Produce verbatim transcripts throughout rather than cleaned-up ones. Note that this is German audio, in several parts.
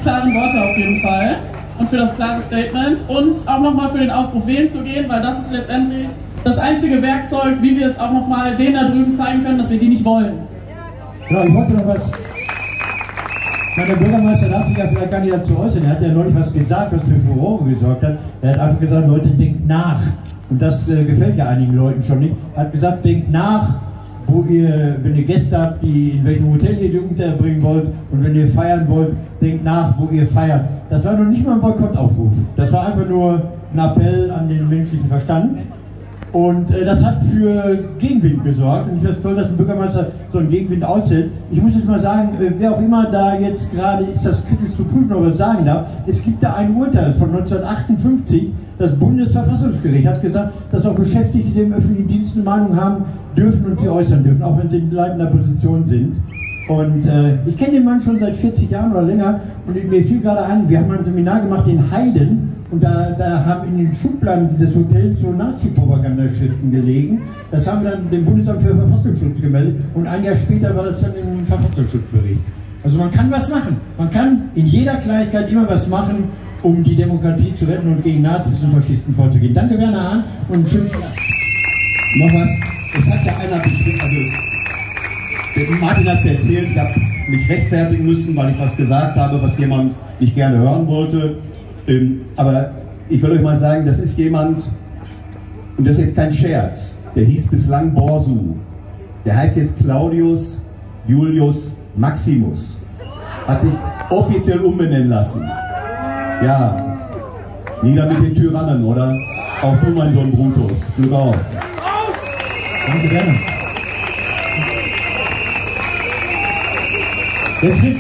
klaren Worte auf jeden Fall und für das klare Statement und auch nochmal für den Aufruf, wählen zu gehen, weil das ist letztendlich das einzige Werkzeug, wie wir es auch nochmal denen da drüben zeigen können, dass wir die nicht wollen. Genau, ich wollte noch was. Der Bürgermeister darf sich ja vielleicht gar nicht dazu äußern. Er hat ja neulich was gesagt, was für Furore gesorgt hat. Er hat einfach gesagt, Leute, denkt nach. Und das äh, gefällt ja einigen Leuten schon nicht. Er hat gesagt, denkt nach, wo ihr, wenn ihr Gäste habt, die in welchem Hotel ihr die unterbringen wollt. Und wenn ihr feiern wollt, denkt nach, wo ihr feiert. Das war noch nicht mal ein Boykottaufruf. Das war einfach nur ein Appell an den menschlichen Verstand. Und äh, das hat für Gegenwind gesorgt. Und ich finde es toll, dass ein Bürgermeister so einen Gegenwind aushält. Ich muss jetzt mal sagen, äh, wer auch immer da jetzt gerade ist, das kritisch zu prüfen, ob er es sagen darf. Es gibt da ein Urteil von neunzehnhundertachtundfünfzig. Das Bundesverfassungsgericht hat gesagt, dass auch Beschäftigte, die im öffentlichen Dienst eine Meinung haben, dürfen und sie äußern dürfen, auch wenn sie in leitender Position sind. Und äh, ich kenne den Mann schon seit vierzig Jahren oder länger und mir fiel gerade ein, wir haben ein Seminar gemacht in Heiden und da, da haben in den Schubladen dieses Hotels so Nazi-Propagandaschriften gelegen. Das haben wir dann dem Bundesamt für Verfassungsschutz gemeldet und ein Jahr später war das dann im Verfassungsschutzbericht. Also man kann was machen. Man kann in jeder Kleinigkeit immer was machen, um die Demokratie zu retten und gegen Nazis und Faschisten vorzugehen. Danke Werner Hahn und einen schönen Tag. Noch was, es hat ja einer bestimmt, also Martin hat es erzählt, ich habe mich rechtfertigen müssen, weil ich was gesagt habe, was jemand nicht gerne hören wollte. Ähm, aber ich will euch mal sagen, das ist jemand, und das ist jetzt kein Scherz, der hieß bislang Borsu. Der heißt jetzt Claudius Julius Maximus. Hat sich offiziell umbenennen lassen. Ja, nieder mit den Tyrannen, oder? Auch du, mein Sohn Brutus. Glück auf. Danke, gerne. Jetzt wird's.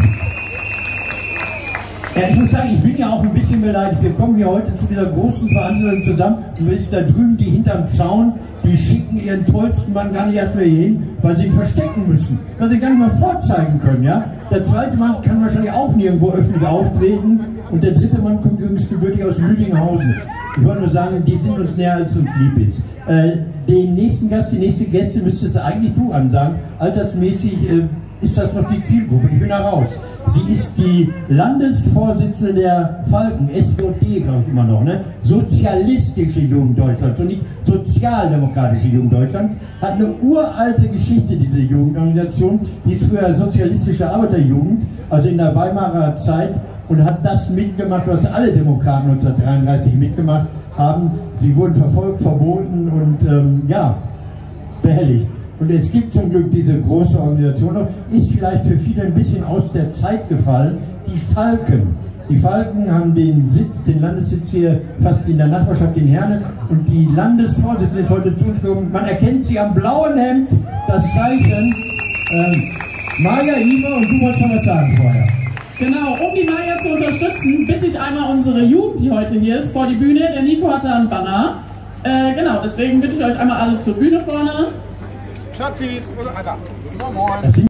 Ja, ich muss sagen, ich bin ja auch ein bisschen beleidigt. Wir kommen hier heute zu dieser großen Veranstaltung zusammen und wir sind da drüben, die hinterm Zaun, die schicken ihren tollsten Mann gar nicht erst mehr hier hin, weil sie ihn verstecken müssen, weil sie ihn gar nicht mehr vorzeigen können. Ja? Der zweite Mann kann wahrscheinlich auch nirgendwo öffentlich auftreten und der dritte Mann kommt übrigens gebürtig aus Lüdinghausen. Ich wollte nur sagen, die sind uns näher, als uns lieb ist. Äh, den nächsten Gast, die nächste Gäste müsstest eigentlich du ansagen. Altersmäßig äh, ist das noch die Zielgruppe. Ich bin da raus. Sie ist die Landesvorsitzende der Falken, S J D, glaube ich immer noch, ne? Sozialistische Jugend Deutschlands und nicht Sozialdemokratische Jugend Deutschlands. Hat eine uralte Geschichte, diese Jugendorganisation. Die ist früher Sozialistische Arbeiterjugend, also in der Weimarer Zeit, und hat das mitgemacht, was alle Demokraten neunzehnhundertdreiunddreißig mitgemacht haben. Sie wurden verfolgt, verboten und ähm, ja, behelligt. Und es gibt zum Glück diese große Organisation noch, ist vielleicht für viele ein bisschen aus der Zeit gefallen, die Falken. Die Falken haben den Sitz, den Landessitz hier fast in der Nachbarschaft in Herne und die Landesvorsitzende ist heute zu uns gekommen. Man erkennt sie am blauen Hemd, das Zeichen. Ähm, Maja, Iva, und du wolltest noch was sagen vorher. Genau, um die Maja zu unterstützen, bitte ich einmal unsere Jugend, die heute hier ist, vor die Bühne. Der Nico hat da einen Banner. Äh, genau, deswegen bitte ich euch einmal alle zur Bühne vorne. Schatzis, oder? Alter. Moin.